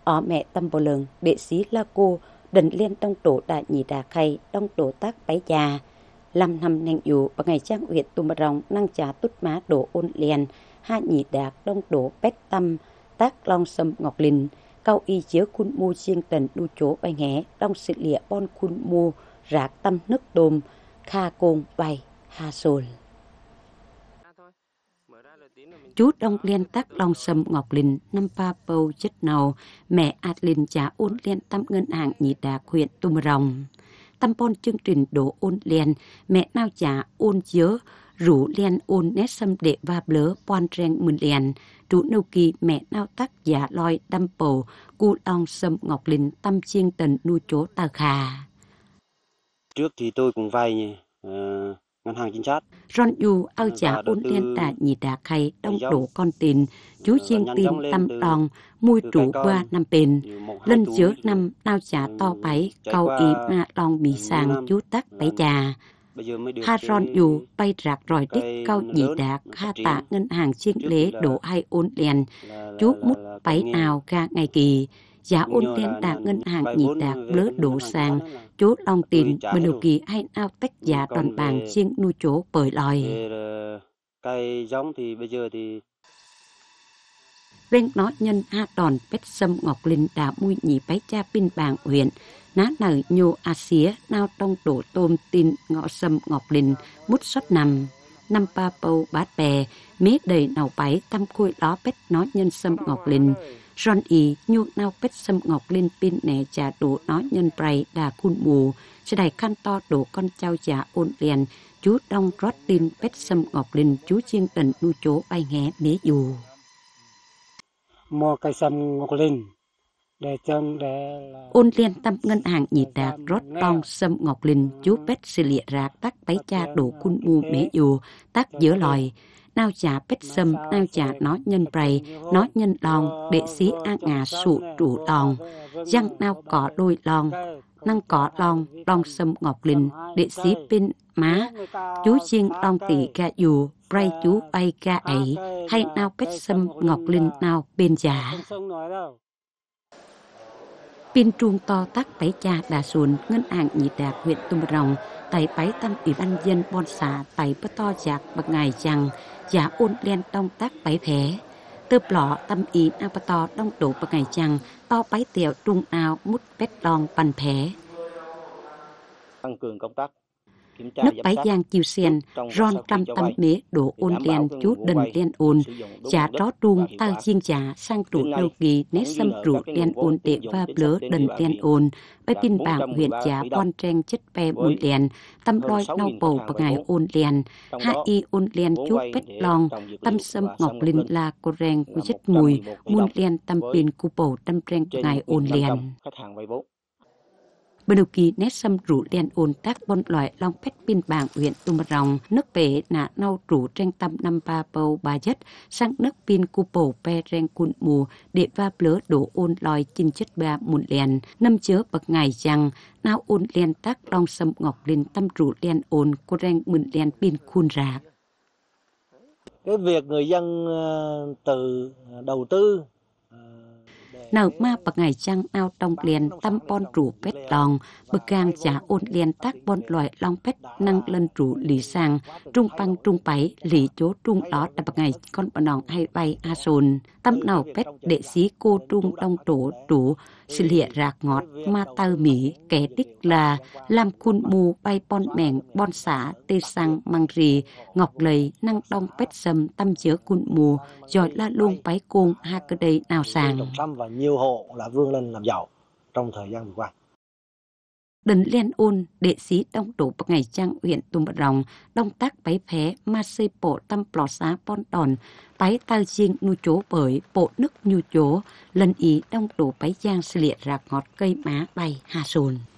ở mẹ tâm bồ lường đệ sĩ la cô đần liên đông tổ đại nhị đà khay đông tổ tác bái già 5 năm nành dụ và ngày trang huyện Tum Rong năng trà tút má đổ ôn liền hai nhị đạc đông đổ bét tâm tác long sâm ngọc linh cao y chiếu khuôn mu chiêng tần đu chố bay nghé đông sự lịa bon khuôn mu rạc tâm nước đồm kha côn bay hà sồn chú đông liên tác long sâm ngọc linh năm pa bầu chất nào mẹ Adlin trả ôn liên tâm ngân hàng nhị đạc huyện Tum Rong tâm bon chương trình đổ ôn liền mẹ nao trả ôn chứa rủ liền ôn nét xâm đệ và blớ pon reng mừng liền rủ nâu kỳ mẹ nao tắc giả loi đâm bầu cu long sâm ngọc linh tâm chiêng tần nu chố tà khà. Trước thì tôi cũng vay ngân hàng chính sách. Ron yu ao trả ôn liên tà nhị đà khay đông đổ con tin chú chiêng tin tâm đòn mui trụ qua năm bền lên chứa năm nao trả to báy câu ý ma lòng bị sàng chú tắc báy trà. Ha ron yu bay rạc ròi đích cao nhị đạc ha tạ ngân hàng chiêng lế đổ hai ôn liền chú mút báy nào ga ngày kỳ giá ôn liên đạc ngân hàng nhị đạc lớ đổ sàng chú long tin bên đầu kỳ hay ao tách giá đoàn bàng chiêng nu chố bởi lòi cây giống thì bây giờ thì bên nó nhân ha đòn pet sâm ngọc linh đã mui nhị báy cha pin bàng huyện ná nở nhô a xía nao trong đổ tôm tin ngọ sâm ngọc linh mút xuất năm pa bầu bát bè mế đầy nào báy tâm khui đó pet nó nhân sâm ngọc linh ron y nhô nao pet sâm ngọc linh pin nẻ trà đổ nó nhân bray đà khuôn mù sẽ đài khăn to đổ con trao trà ôn liền chú đông rót tin pet sâm ngọc linh chú chiêng tần nu chố bay nghé mế dù mua cây sâm ngọc linh để ôn liên tâm ngân hàng nhị đạc rót tong sâm ngọc linh chú pet xì lịa rạc tắc bấy cha đổ khuôn mu mế dù tắc giữa lòi nao trả pet sâm nao trả nó nhân bray nó nhân lòn đệ sĩ a ngà sụ trụ lòn răng nao cỏ đôi lòn năng cỏ lòn lòn sâm ngọc linh đệ sĩ pin má chú chiêng lòn tỷ ca dù bray chú bay ca ấy hay nao pet sâm ngọc linh nao bên giả pin trung to tắc bấy cha đà xuân ngân hàng nhị đạc huyện Tum Rong tại bấy tâm ủy ban dân bon xả tại bất to giạc bậc ngày chẳng giả ôn liên đông tác bấy phé tơ lọ tâm ý na bất to đông đổ bậc ngày chẳng to bấy tiểu trung ao mút pet đòn bàn phé tăng cường công tác nước bái giang chiều sen ron trăm tâm mế đổ ôn liền chú đần liên ôn trả đó trung tao chiên trả sang trụ lâu kỳ nét xâm trụ liên ôn để va blớ đần liên ôn bái pin bảng huyện trả bon trang chất pe ôn liền tâm đôi nâu bầu bậc ngày ôn liền hai y ôn liền chú pet long tâm sâm ngọc linh là cô reng của chất mùi muôn liền tâm pin cu bầu tâm reng ngày ôn liền bên đầu kỳ nét xâm rủ đen ôn tác bon loại long pet pin bảng huyện Tum Rong nước bể nạ nâu rủ tranh tâm năm ba bầu ba chất sang nước pin cu bổ pe reng cun mù để va blớ đổ ôn lòi chinh chất ba mùn liền năm chớ bậc ngày chẳng nao ôn liền tác long sâm ngọc linh tâm rủ đen ôn cô reng mùn liền pin khuôn rạc cái việc người dân từ đầu tư nở ma bậc ngày trăng ao trong liền tâm bon rủ pet lòng bậc gang trả ôn liền tác bon loại long pet năng lên rủ lì sang trung băng trung bảy lì chố trung đó là bậc ngày con bọn nòng hay bay a sồn tâm nào pet đệ sĩ cô trung đông tổ đủ sự lịa rạc ngọt ma tơ mỹ kẻ đích là làm khuôn mù bay bon mèng bon xả tê sang mang rì ngọc lầy năng đông pet sâm tâm chứa khuôn mù rồi la luôn bái côn ha cơ đây nào sàng và nhiều hộ là vươn lên làm giàu trong thời gian vừa qua. Đần liên ôn đệ sĩ đông tổ bậc ngày trang huyện Tum Rong đông tác bái phé ma xây bộ tâm plọ xá bon đòn bái tao chiêng nu chố bởi bộ nước nhu chố lần ý đông tổ bái giang xì liệt rạc ngọt cây má bay hà sồn.